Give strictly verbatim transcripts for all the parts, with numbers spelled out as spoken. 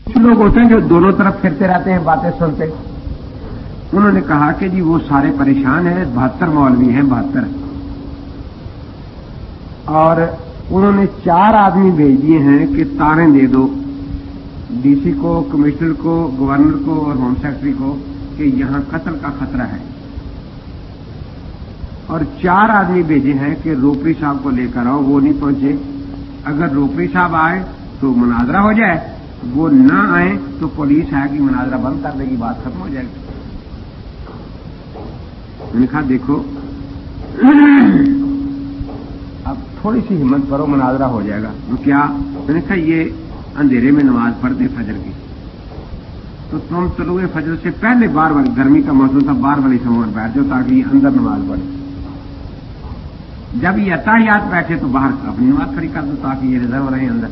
کچھ لوگ ہوتے ہیں جو دونوں طرف پھرتے رہتے ہیں باتیں سنتے. انہوں نے کہا کہ جی وہ سارے پریشان ہیں، بہتر مولوی ہیں، بہتر، اور انہوں نے چار آدمی بھیج دیے ہیں کہ تاریں دے دو ڈی سی کو، کمشنر کو، گورنر کو اور ہوم سیکرٹری کو کہ یہاں قتل کا خطرہ ہے. اور چار آدمی بھیجے ہیں کہ روپڑی صاحب کو لے کر آؤ. وہ نہیں پہنچے. اگر روپڑی صاحب آئے تو مناظرہ ہو جائے، وہ نہ آئے تو پولیس آئے گی، مناظرہ بند کر دے گی، بات ختم ہو جائے گی. میں نے کہا دیکھو اب تھوڑی سی ہمت کرو، مناظرہ ہو جائے گا. کیا؟ میں نے کہا یہ اندھیرے میں نماز پڑھتے فجر کی، تو تم طلوع فجر سے پہلے بار والی، گرمی کا موسم تھا، بار والی سماعت بیٹھ جاؤ تاکہ یہ اندر نماز پڑھے. جب یہ اتحیات بیٹھے تو باہر اپنی نماز کھڑی کر دو تاکہ یہ ریزرو رہے اندر.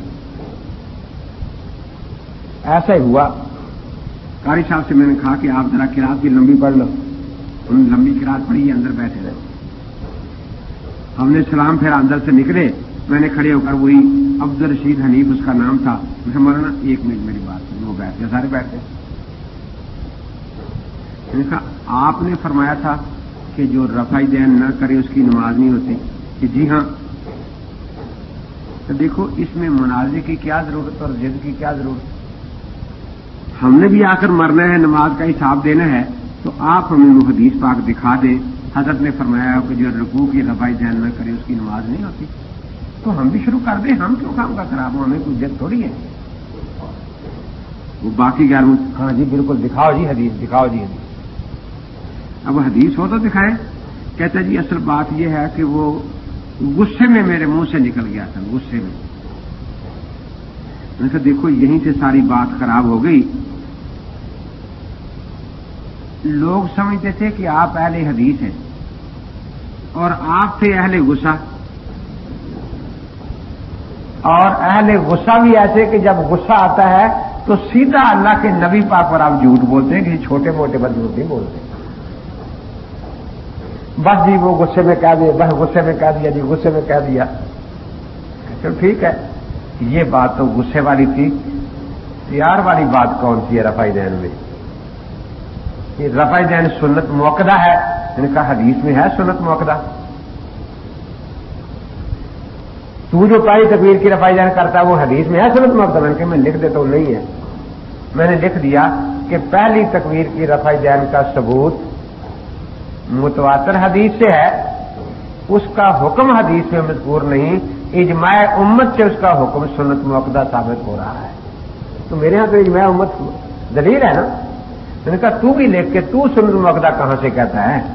ایسا ہی ہوا. قاری صاحب سے میں نے کہا کہ آپ ذرا قرات کی لمبی پڑھ لو. انہوں نے لمبی قرات پڑھی، اندر بیٹھے رہے. ہم نے سلام پھر اندر سے نکلے. میں نے کھڑے ہو کر وہی عبد الرشید حنیف اس کا نام تھا، میں مولانا ایک منٹ میری بات سنو. وہ بیٹھ گئے، سارے بیٹھ گئے. میں نے کہا آپ نے فرمایا تھا کہ جو رفع دین نہ کرے اس کی نماز نہیں ہوتی. کہ جی ہاں. تو دیکھو اس میں مناظرے کی کیا ضرورت اور ضد کی کیا ضرورت. ہم نے بھی آ کر مرنا ہے، نماز کا حساب دینا ہے، تو آپ ہمیں وہ حدیث پاک دکھا دیں. حضرت نے فرمایا کہ جو رکوع کی رفع دین نہ کرے اس کی نماز نہیں ہوتی. تو ہم بھی شروع کر دیں. ہم کیوں کام کا خراب ہوں؟ ہمیں کوئی ضد تھوڑی ہے. وہ باقی گیارہ ہاں جی بالکل دکھاؤ جی حدیث، دکھاؤ جی حدیث. اب حدیث ہو تو دکھائیں. کہتا جی اصل بات یہ ہے کہ وہ غصے میں میرے منہ سے نکل گیا تھا، غصے میں. میں نے کہا دیکھو یہیں سے ساری بات خراب ہو گئی. لوگ سمجھتے تھے کہ آپ اہل حدیث ہیں اور آپ تھے اہل غصہ. اور اہل غصہ بھی ایسے کہ جب غصہ آتا ہے تو سیدھا اللہ کے نبی پاک پر آپ جھوٹ بولتے ہیں کہ چھوٹے موٹے پر جھوٹ نہیں بولتے. بس جی وہ غصے میں کہہ دیا، بس غصے میں کہہ دیا جی، غصے میں کہہ دیا. چلو ٹھیک ہے، یہ بات تو غصے والی تھی. پیار والی بات کون سی ہے رفع دین میں؟ یہ رفع دین سنت موقدہ ہے. میں نے کہا حدیث میں ہے سنت موقدہ. تو جو پہلی تکبیر کی رفع دین کرتا ہے وہ حدیث میں ہے سنت موقدہ؟ میں نے کہا میں لکھ دیتا ہوں. نہیں ہے. میں نے لکھ دیا کہ پہلی تکبیر کی رفع دین کا ثبوت متواتر حدیث سے ہے، اس کا حکم حدیث میں مذکور نہیں. اجماع امت سے اس کا حکم سنت موقدہ ثابت ہو رہا ہے. تو میرے ہاں تو اجماع امت دلیل ہے نا. میں نے کہا تو بھی لکھ کے تو سنت موقدہ کہاں سے کہتا ہے؟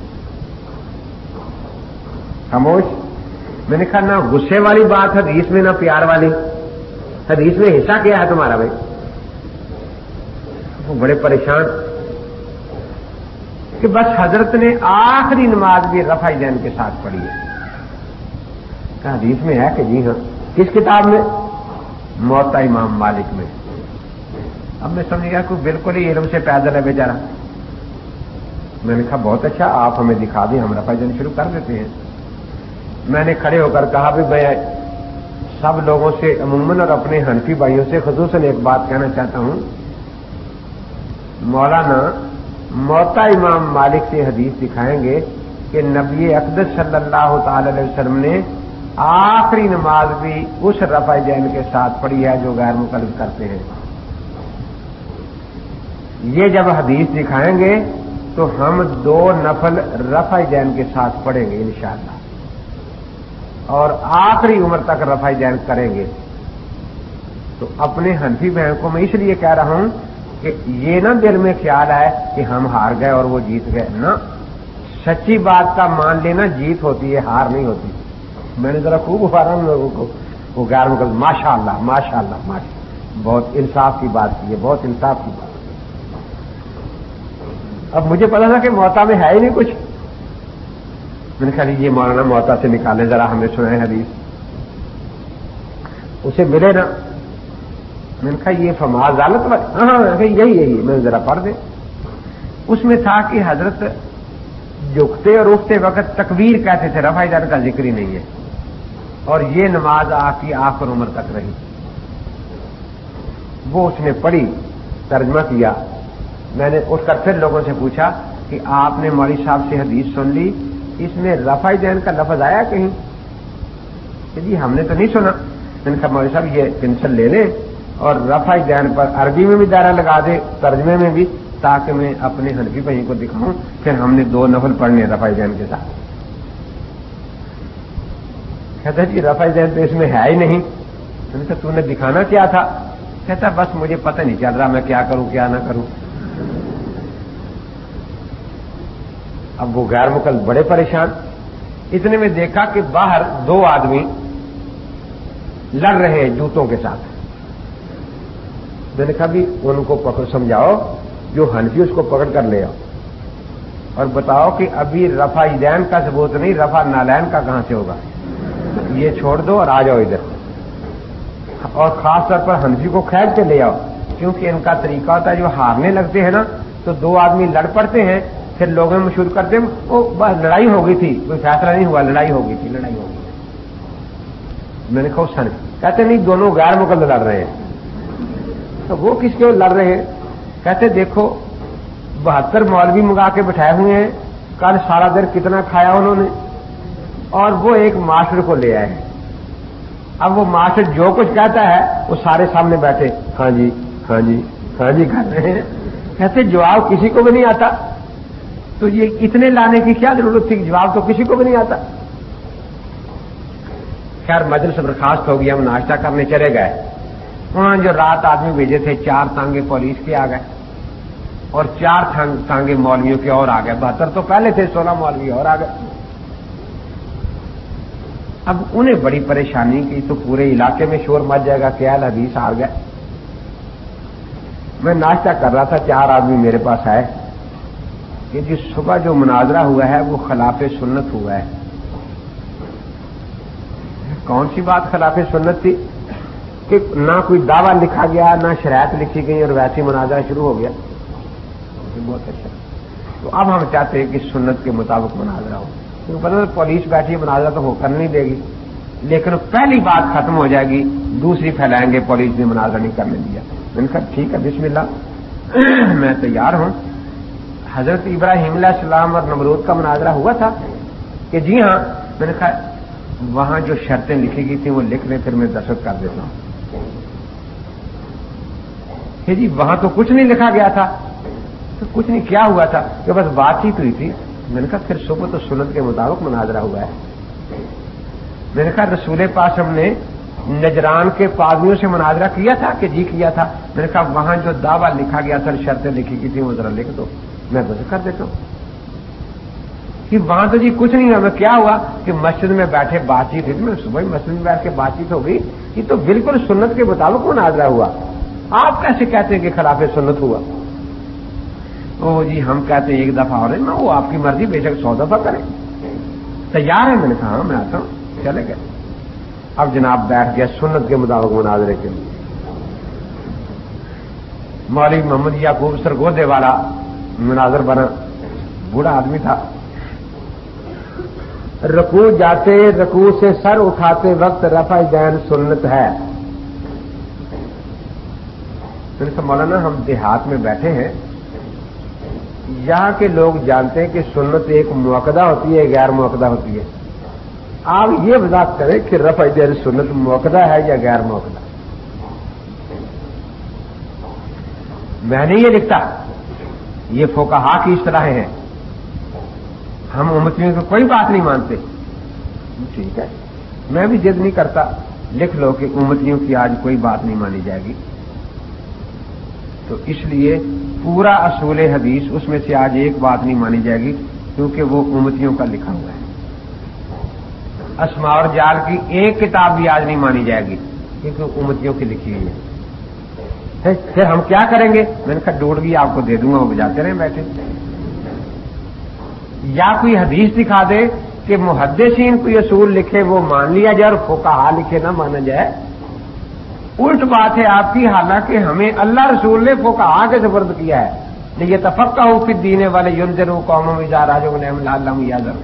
خاموش. میں نے کہا نہ غصے والی بات حدیث میں، نہ پیار والی. حدیث میں حصہ کیا ہے تمہارا بھائی؟ وہ بڑے پریشان کہ بس حضرت نے آخری نماز بھی رفع دین کے ساتھ پڑھی ہے. کہ حدیث میں ہے کہ جی ہاں. کس کتاب میں؟ موطا امام مالک میں. اب میں سمجھ گیا کہ بالکل ہی علم سے پیدل ہے بیچارہ. میں نے کہا بہت اچھا، آپ ہمیں دکھا دیں، ہم رفع دین شروع کر دیتے ہیں. میں نے کھڑے ہو کر کہا بھی میں سب لوگوں سے عموماً اور اپنے حنفی بھائیوں سے خصوصاً ایک بات کہنا چاہتا ہوں. مولانا موطا امام مالک سے حدیث دکھائیں گے کہ نبی اقدس صلی اللہ تعالی علیہ وسلم نے آخری نماز بھی اس رفع دین کے ساتھ پڑھی ہے جو غیر مقلد کرتے ہیں. یہ جب حدیث دکھائیں گے تو ہم دو نفل رفع دین کے ساتھ پڑھیں گے انشاءاللہ، اور آخری عمر تک رفع دین کریں گے. تو اپنے حنفی بہن کو میں اس لیے کہہ رہا ہوں کہ یہ نہ دل میں خیال ہے کہ ہم ہار گئے اور وہ جیت گئے. نہ، سچی بات کا مان لینا جیت ہوتی ہے، ہار نہیں ہوتی. میں نے ذرا خوب ابھارا ان لوگوں کو. وہ غیر مقلد ماشاء اللہ ماشاء اللہ ماشاء بہت انصاف کی بات کی ہے، بہت انصاف کی بات. اب مجھے پتا تھا کہ موطا میں ہے ہی نہیں کچھ. میں نے کہا یہ مولانا موطا سے نکالیں ذرا، ہمیں سنائیں حدیث. اسے ملے نا. میں نے کہا یہ فما ذالت والی، ہاں یہی یہی میں نے ذرا پڑھ دیں. اس میں تھا کہ حضرت جھکتے اور اٹھتے وقت تکبیر کہتے تھے، رفع دین کا ذکر ہی نہیں ہے. اور یہ نماز آپ کی آخر عمر تک رہی. وہ اس نے پڑھی، ترجمہ کیا. میں نے اٹھ کر پھر لوگوں سے پوچھا کہ آپ نے مولوی صاحب سے حدیث سن لی، اس میں رفع دین کا لفظ آیا کہیں؟ کہ جی ہم نے تو نہیں سنا. میں نے کہا مولوی صاحب یہ پنسل لے لیں اور رفع دین پر عربی میں بھی دائرہ لگا دے، ترجمے میں بھی، تاکہ میں اپنے حنفی بھائی کو دکھاؤں. پھر ہم نے دو نفل پڑھنے رفع دین کے ساتھ. کہتا جی رفع دین تو اس میں ہے ہی نہیں. میں نے کہا تو نے دکھانا کیا تھا؟ کہتا بس مجھے پتہ نہیں چل رہا میں کیا کروں کیا نہ کروں. اب وہ غیر مقلد بڑے پریشان. اتنے میں دیکھا کہ باہر دو آدمی لڑ رہے ہیں جوتوں کے ساتھ. میں نے کہا بھی ان کو پکڑ سمجھاؤ، جو حنفی اس کو پکڑ کر لے آؤ اور بتاؤ کہ ابھی رفع دین کا ثبوت نہیں، رفع نالین کا کہاں سے ہوگا. یہ چھوڑ دو اور آ جاؤ ادھر. اور خاص طور پر حنفی کو کھینچ کے لے آؤ، کیونکہ ان کا طریقہ ہوتا ہے جو ہارنے لگتے ہیں نا تو دو آدمی لڑ پڑتے ہیں، پھر لوگوں میں شروع کرتے ہیں وہ بس لڑائی ہو گئی تھی، کوئی فیصلہ نہیں ہوا، لڑائی ہو گئی تھی لڑائی ہو گئی. میں نے کہا اس حنفی کہتے نہیں دونوں غیر مقلد لڑ رہے ہیں. تو وہ کس کے لڑ رہے ہیں؟ کہتے دیکھو بہتر مولوی منگا کے بٹھائے ہوئے ہیں، کل سارا دن کتنا کھایا انہوں نے، اور وہ ایک ماسٹر کو لے آئے ہیں. اب وہ ماسٹر جو کچھ کہتا ہے وہ سارے سامنے بیٹھے ہاں جی ہاں جی ہاں جی کر رہے ہیں. کہتے جواب کسی کو بھی نہیں آتا، تو یہ اتنے لانے کی کیا ضرورت تھی؟ جواب تو کسی کو بھی نہیں آتا. خیر مجلس برخاست ہو گیا، ہم ناشتہ کرنے چلے گئے. وہاں جو رات آدمی بھیجے تھے چار تانگے پولیس کے آ گئے اور چار تانگے مولویوں کے اور آ گئے. بہتر تو پہلے تھے، سولہ مولوی اور آ گئے. اب انہیں بڑی پریشانی کی، تو پورے علاقے میں شور مچ جائے گا کہ اہل حدیث ہار گئے. میں ناشتہ کر رہا تھا، چار آدمی میرے پاس آئے کہ جس صبح جو مناظرہ ہوا ہے وہ خلاف سنت ہوا ہے. کون سی بات خلاف سنت تھی کہ نہ کوئی دعویٰ لکھا گیا نہ شرائط لکھی گئی اور ویسی مناظرہ شروع ہو گیا. بہت اچھا. تو اب ہم چاہتے ہیں کہ سنت کے مطابق مناظرہ ہو. پولیس بیٹھی مناظرہ تو ہو کر نہیں دے گی، لیکن پہلی بات ختم ہو جائے گی، دوسری پھیلائیں گے پولیس نے مناظرہ نہیں کرنے دیا. میں نے کہا ٹھیک ہے بسم اللہ میں تیار ہوں. حضرت ابراہیم علیہ السلام اور نمرود کا مناظرہ ہوا تھا کہ جی ہاں. میں نے کہا وہاں جو شرطیں لکھی گئی تھیں وہ لکھ لیں، پھر میں دستخط کر دیتا ہوں. کہ جی وہاں تو کچھ نہیں لکھا گیا تھا. تو کچھ نہیں، کیا ہوا تھا کہ بس بات چیت ہوئی تھی. میں نے کہا پھر صبح تو سنت کے مطابق مناظرہ ہوا ہے. میں نے کہا رسول پاک ہم نے نجران کے پادریوں سے مناظرہ کیا تھا کہ جی کیا تھا. میں نے کہا وہاں جو دعویٰ لکھا گیا تھا، شرطیں لکھی گئی تھی وہ ذرا لکھ دو، میں دستخط کر دیتا ہوں. کہ وہاں تو جی کچھ نہیں ہوا. کیا ہوا کہ مسجد میں بیٹھے بات چیت ہوئی. میں صبح ہی مسجد میں بیٹھ کے بات چیت ہو گئی. یہ تو بالکل سنت کے مطابق مناظرہ ہوا. آپ کیسے کہتے ہیں کہ خلاف سنت ہوا؟ او جی ہم کہتے ہیں ایک دفعہ ہو رہے میں وہ آپ کی مرضی، بے شک سو دفعہ کریں. تیار ہے؟ میں نے کہا ہاں میں آتا ہوں. چلے گئے. اب جناب بیٹھ گیا سنت کے مطابق مناظرے کے لیے. مولوی محمد یعقوب سرگودے والا مناظر بنا، بوڑھا آدمی تھا. رکوع جاتے رکوع سے سر اٹھاتے وقت رفع دین سنت ہے. میں نے کہا مولانا ہم دیہات میں بیٹھے ہیں، یہاں کے لوگ جانتے ہیں کہ سنت ایک موقدہ ہوتی ہے غیر موقدہ ہوتی ہے. آپ یہ وضاحت کریں کہ رفع دین سنت موقدہ ہے یا غیر موقدہ. میں نہیں یہ لکھتا، یہ فقہا کی اصطلاحیں ہیں. ہم امتیوں کو کوئی بات نہیں مانتے. ٹھیک ہے میں بھی ضد نہیں کرتا، لکھ لو کہ امتیوں کی آج کوئی بات نہیں مانی جائے گی. تو اس لیے پورا اصول حدیث اس میں سے آج ایک بات نہیں مانی جائے گی کیونکہ وہ امتیوں کا لکھا ہوا ہے. اسماء اور جال کی ایک کتاب بھی آج نہیں مانی جائے گی کیونکہ امتیوں کی لکھی ہوئی ہے. پھر ہم کیا کریں گے؟ میں نے کہا ڈوڑ بھی آپ کو دے دوں گا، وہ بجاتے رہیں بیٹھے. یا کوئی حدیث دکھا دے کہ محدثین کوئی اصول لکھے وہ مان لیا جائے اور فقہا لکھے نہ مانا جائے. الٹ بات ہے آپ کی، حالانکہ ہمیں اللہ رسول نے فقہا کے سپرد کیا ہے. لیتفقہوا فی الدین ولینذروا قوما اذا رجعوا الیہم لعلہم یحذرون.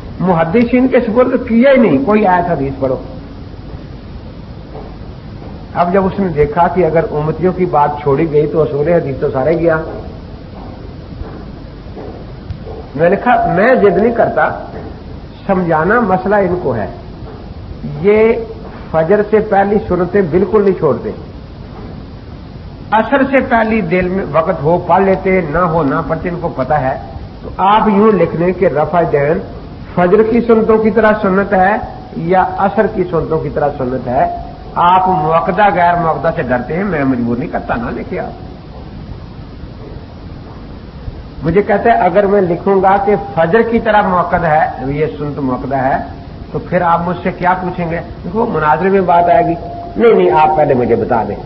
محدثین کے سپرد کیا ہی نہیں. کوئی آیت حدیث پڑھو. اب جب اس نے دیکھا کہ اگر امتیوں کی بات چھوڑی گئی تو اصول حدیث تو سارے گیا. میں نے کہا میں ضد نہیں کرتا, سمجھانا مسئلہ ان کو ہے. یہ فجر سے پہلی سنتیں بالکل نہیں چھوڑتے, عصر سے پہلی دل میں وقت ہو پڑھ لیتے, نہ ہو نہ پڑھتے, ان کو پتا ہے. تو آپ یوں لکھ لیں کہ رفع دین فجر کی سنتوں کی طرح سنت ہے یا عصر کی سنتوں کی طرح سنت ہے. آپ موقدہ غیر موقدہ سے ڈرتے ہیں, میں مجبور نہیں کرتا, نہ لکھے آپ. مجھے کہتے ہیں اگر میں لکھوں گا کہ فجر کی طرح موقد ہے, یہ سنت موقدہ ہے, تو پھر آپ مجھ سے کیا پوچھیں گے؟ دیکھو مناظرے میں بات آئے گی. نہیں نہیں آپ پہلے مجھے بتا دیں.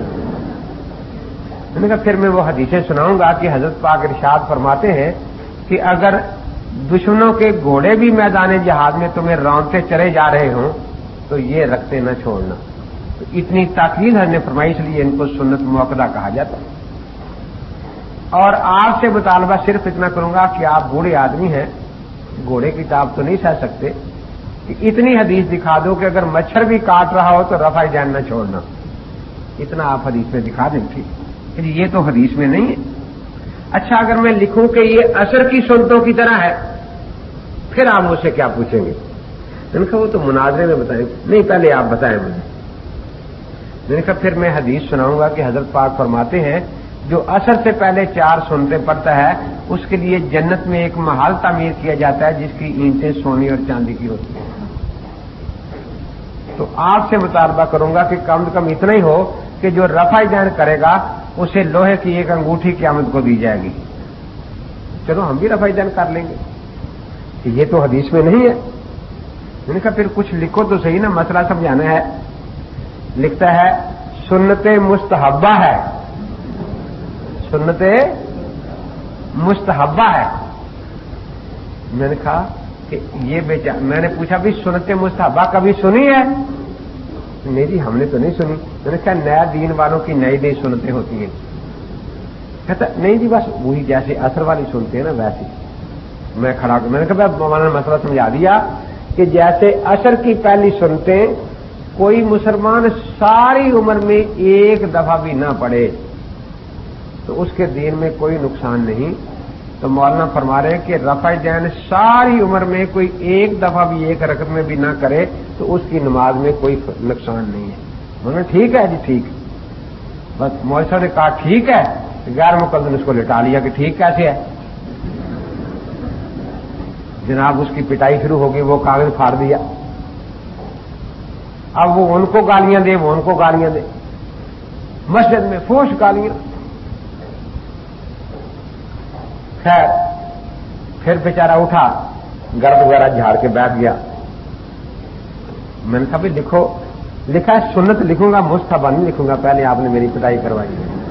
میں نے کہا پھر میں وہ حدیثیں سناؤں گا کہ حضرت پاک ارشاد فرماتے ہیں کہ اگر دشمنوں کے گھوڑے بھی میدان جہاد میں تمہیں رونتے چلے جا رہے ہوں تو یہ رکھتے نہ چھوڑنا. تو اتنی تاکید ہم نے فرمائی, اس لیے ان کو سنت موقدہ کہا جاتا ہے. اور آپ سے مطالبہ صرف اتنا کروں گا کہ آپ بوڑھے آدمی ہیں, گھوڑے کی تاب تو نہیں سہ سکتے, کہ اتنی حدیث دکھا دو کہ اگر مچھر بھی کاٹ رہا ہو تو رفع دین نہ چھوڑنا. اتنا آپ حدیث میں دکھا دیں. ٹھیک ہے, یہ تو حدیث میں نہیں ہے. اچھا اگر میں لکھوں کہ یہ عصر کی سنتوں کی طرح ہے, پھر آپ مجھ سے کیا پوچھیں گے؟ میں نے کہا وہ تو مناظرے میں بتائیں. نہیں پہلے آپ بتائیں مجھے. میں نے کہا پھر میں حدیث سناؤں گا کہ حضرت پاک فرماتے ہیں جو عصر سے پہلے چار سنتیں پڑھتا ہے اس کے لیے جنت میں ایک محل تعمیر کیا جاتا ہے جس کی اینٹیں سونے اور چاندی کی ہوتی ہیں. تو آپ سے مطالبہ کروں گا کہ کم از کم اتنا ہی ہو کہ جو رفع دین کرے گا اسے لوہے کی ایک انگوٹھی قیامت کو دی جائے گی. چلو ہم بھی رفع دین کر لیں گے, کہ یہ تو حدیث میں نہیں ہے. میں نے کہا پھر کچھ لکھو تو صحیح نا, مسئلہ سمجھانا ہے. لکھتا ہے سنت مستحبہ ہے, سنت مستحبہ ہے. میں نے کہا کہ یہ بیچا, میں نے پوچھا بھی سنت مستحبہ کبھی سنی ہے؟ نہیں جی ہم نے تو نہیں سنی. میں نے کہا نیا دین والوں کی نئی نئی سنتیں ہوتی ہیں. کہتا نہیں جی بس وہی جیسے عصر والی سنتے ہیں نا ویسی. میں کھڑا میں نے کہا مولانا نے مسئلہ سمجھا دیا کہ جیسے عصر کی پہلی سنتیں کوئی مسلمان ساری عمر میں ایک دفعہ بھی نہ پڑھے تو اس کے دین میں کوئی نقصان نہیں. تو مولانا فرما رہے ہیں کہ رفع دین ساری عمر میں کوئی ایک دفعہ بھی ایک رکعت میں بھی نہ کرے تو اس کی نماز میں کوئی نقصان نہیں ہے. انہوں نے ٹھیک ہے جی ٹھیک. بس مولوی صاحب نے کہا ٹھیک ہے, غیر مقلد اس کو لٹا لیا کہ ٹھیک کیسے ہے. جناب اس کی پٹائی شروع ہو گئی, وہ کاغذ پھاڑ دیا. اب وہ ان کو گالیاں دے, وہ ان کو گالیاں دے, مسجد میں فوش گالیاں. خیر پھر بیچارہ اٹھا, گرد وغیرہ جھاڑ کے بیٹھ گیا. میں نے کہا بھی لکھو. لکھا ہے سنت لکھوں گا, مستحبہ نہیں لکھوں گا, پہلے آپ نے میری پٹائی کروائی.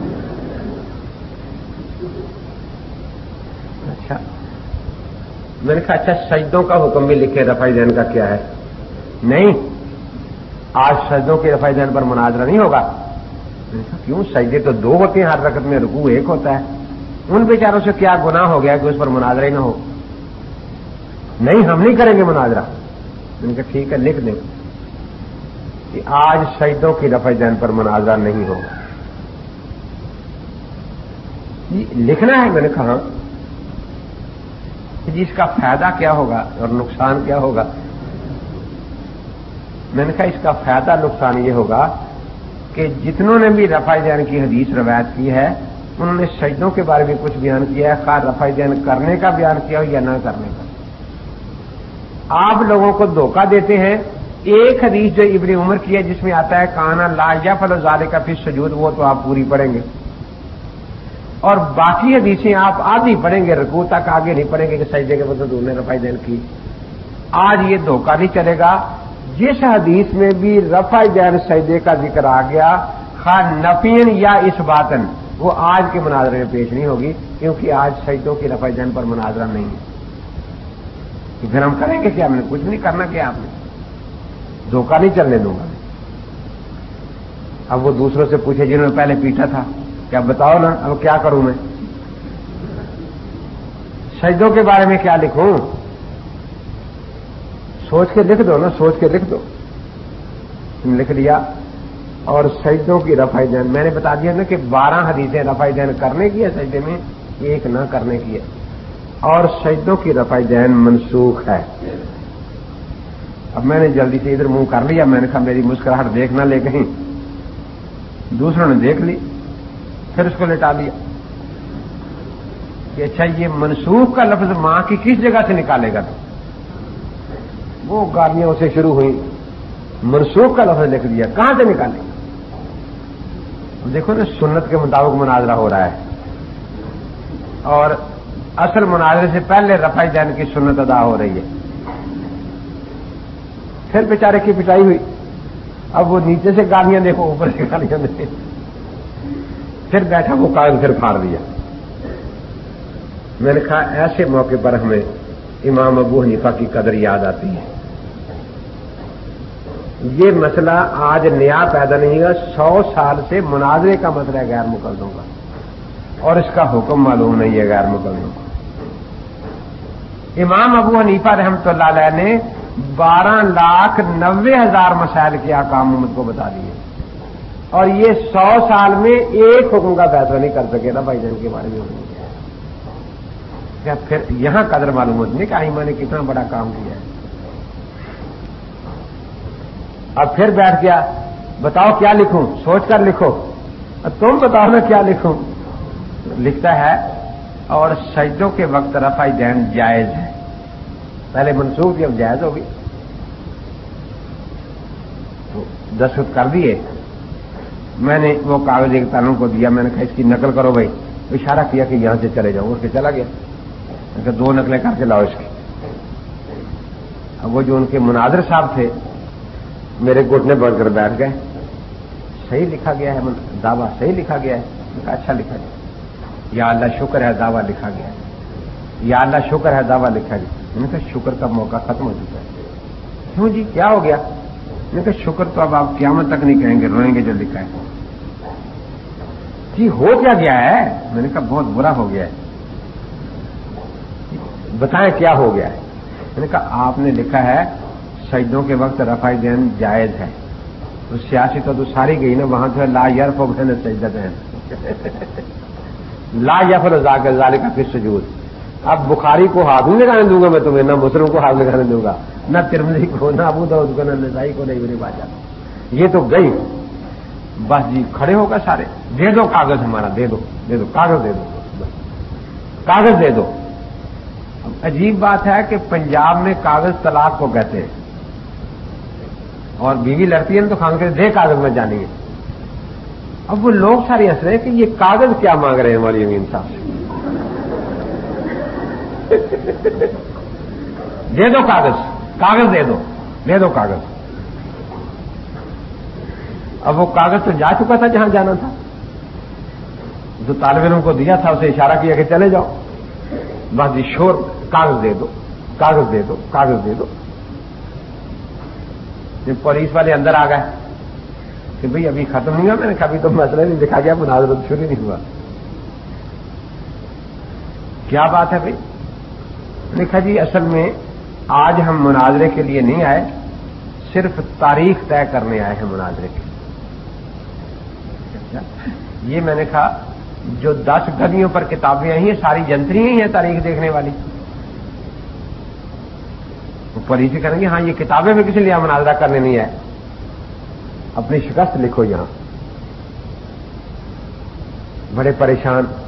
اچھا میں نے کہا اچھا سجدوں کا حکم بھی لکھے, رفع دین کا کیا ہے؟ نہیں آج سجدوں کے رفع دین پر مناظرہ نہیں ہوگا. میں نے کہا کیوں؟ سجدے تو دو ہوتے ہیں, ہر رکعت میں رکوع ایک ہوتا ہے. ان بیچاروں سے کیا گناہ ہو گیا کہ اس پر مناظرہ ہی نہ ہو؟ نہیں ہم نہیں کریں گے مناظرہ. میں نے کہا ٹھیک ہے لکھ دیں کہ آج سجدوں کی رفع دین پر مناظرہ نہیں ہوگا. لکھنا ہے. میں نے کہا جی اس کا فائدہ کیا ہوگا اور نقصان کیا ہوگا؟ میں نے کہا اس کا فائدہ نقصان یہ ہوگا کہ جتنوں نے بھی رفع دین کی حدیث روایت کی ہے انہوں نے سجدوں کے بارے میں کچھ بیان کیا ہے, خواہ رفع دین کرنے کا بیان کیا ہو یا نہ کرنے کا. آپ لوگوں کو دھوکہ دیتے ہیں. ایک حدیث جو ابن عمر کی ہے جس میں آتا ہے کانا لا یفعل ذلک فی السجود, وہ تو آپ پوری پڑھیں گے, اور باقی حدیثیں آپ آدھی پڑھیں گے, رکوع تک آگے نہیں پڑھیں گے کہ سجدے کے وقت انہوں نے رفع دین کی. آج یہ دھوکہ نہیں چلے گا. جس حدیث میں بھی رفع دین سجدے کا ذکر آ گیا خواہ نفین یا اثباتن, وہ آج کے مناظرے میں پیش نہیں ہوگی, کیونکہ آج سجدوں کی رفع دین پر مناظرہ نہیں ہے. پھر ہم کریں گے کہ ہم نے کچھ نہیں کرنا, کہ آپ نے دھوکہ نہیں چلنے دوں گا. اب وہ دوسروں سے پوچھے جنہوں نے پہلے پیٹا تھا کہ اب بتاؤ نا اب کیا کروں میں, سجدوں کے بارے میں کیا لکھوں؟ سوچ کے لکھ دو نا, سوچ کے لکھ دو. لکھ لیا اور سجدوں کی رفع دین میں نے بتا دیا نا کہ بارہ حدیثیں رفع دین کرنے کی ہے سجدے میں، ایک نہ کرنے کی ہے، اور سجدوں کی رفع دین منسوخ ہے۔ اب میں نے جلدی سے ادھر منہ کر لیا، میں نے کہا میری مسکراہٹ دیکھ نہ لے کہیں، دوسروں نے دیکھ لی، پھر اس کو لٹا لیا کہ اچھا یہ منسوخ کا لفظ ماں کی کس جگہ سے نکالے گا؟ تو وہ گالیاں اسے شروع ہوئی، منسوخ کا لفظ لکھ دیا، کہاں سے نکالے گا؟ دیکھو نا سنت کے مطابق مناظرہ ہو رہا ہے، اور اصل مناظرے سے پہلے رفع دین کی سنت ادا ہو رہی ہے۔ پھر بیچارے کی پٹائی ہوئی، اب وہ نیچے سے گالیاں دیکھو، اوپر سے گالیاں دیکھو، پھر بیٹھا وہ کاغذ پھر پھاڑ دیا۔ میں نے کہا ایسے موقع پر ہمیں امام ابو حنیفہ کی قدر یاد آتی ہے۔ یہ مسئلہ آج نیا پیدا نہیں ہوا، سو سال سے مناظرے کا مسئلہ ہے غیر مقلدوں کا، اور اس کا حکم معلوم نہیں ہے غیر مقلدوں کو۔ امام ابو حنیفہ رحمۃ اللہ علیہ نے بارہ لاکھ نوے ہزار مسائل کے احکام امت کو بتا دیے، اور یہ سو سال میں ایک حکم کا فیصلہ نہیں کر سکے نا بھائی جان کے بارے میں۔ کیا پھر یہاں قدر معلوم ہوتی ہے کہ ائمہ نے کتنا بڑا کام کیا ہے۔ اب پھر بیٹھ گیا، بتاؤ کیا لکھوں، سوچ کر لکھو، اب تم بتاؤ نا کیا لکھوں۔ لکھتا ہے اور سجدوں کے وقت رفع دین جائز ہے، پہلے منسوخ تھی اب جائز ہوگی، تو دستخط کر دیے۔ میں نے وہ کاغذ ایک تعلق کو دیا، میں نے کہا اس کی نقل کرو بھائی، اشارہ کیا کہ یہاں سے چلے جاؤ، اس کے چلا گیا، میں کہا دو نقلیں کر کے لاؤ اس کی۔ اب وہ جو ان کے مناظر صاحب تھے میرے گھٹنے بڑھ کر بیٹھ گئے، صحیح لکھا گیا ہے دعویٰ، صحیح لکھا گیا ہے۔ میں کہا اچھا لکھا گیا، یا اللہ شکر ہے دعویٰ لکھا گیا ہے، یا اللہ شکر ہے دعویٰ لکھا گیا۔ میں نے کہا شکر کا موقع ختم ہو چکا ہے۔ کیوں جی کیا ہو گیا؟ میں نے کہا شکر تو اب آپ قیامت تک نہیں کہیں گے، روئیں گے جو لکھا ہے۔ جی ہو کیا گیا ہے؟ میں نے کہا بہت برا ہو گیا ہے، بتائیں کیا ہو گیا ہے؟ میں نے کہا آپ نے لکھا ہے سجدوں کے وقت رفع دین جائز ہے، تو سیاسی تو تو ساری گئی نا، وہاں سے لا یرفع بین السجدتین، لا یفعل ذالک فی السجود۔ اب بخاری کو ہاتھ نہیں لگانے دوں گا میں تمہیں، نہ مسلم کو ہاتھ لگانے دوں گا، نہ ترمذی کو، نہ ابو داؤد کو، نہ نسائی کو، نہیں میری بات۔ یہ تو گئی بس جی، کھڑے ہو گئے سارے، دے دو کاغذ ہمارا، دے دو دے دو کاغذ دے دو، کاغذ دے دو۔ عجیب بات ہے کہ پنجاب میں کاغذ طلاق کو کہتے ہیں، اور بیوی لڑتی ہے تو خان کے دے کاغذ میں جانی ہے۔ اب وہ لوگ سارے ہنس رہے ہیں کہ یہ کاغذ کیا مانگ رہے ہیں ہماری امین صاحب سے، دے دو کاغذ، کاغذ دے دو، دے دو کاغذ۔ اب وہ کاغذ تو جا چکا تھا جہاں جانا تھا، جو طالب علم کو دیا تھا اسے اشارہ کیا کہ چلے جاؤ، بس جی شور، کاغذ دے دو، کاغذ دے دو، کاغذ دے دو۔ جب پولیس والے اندر آ گئے کہ بھئی ابھی ختم نہیں ہوا، میں نے کہا ابھی تو مسئلہ نہیں دکھا گیا، مناظرہ شروع نہیں ہوا۔ کیا بات ہے بھئی؟ لکھا جی اصل میں آج ہم مناظرے کے لیے نہیں آئے، صرف تاریخ طے کرنے آئے ہیں مناظرے کی۔ یہ میں نے کہا جو دس گدیوں پر کتابیں آئی ہیں ساری جنتری ہی ہیں تاریخ دیکھنے والی۔ پولیس کریں گے ہاں یہ کتابیں بھی کسی لیے مناظرہ کرنے نہیں آئے، اپنی شکست لکھو یہاں۔ بڑے پریشان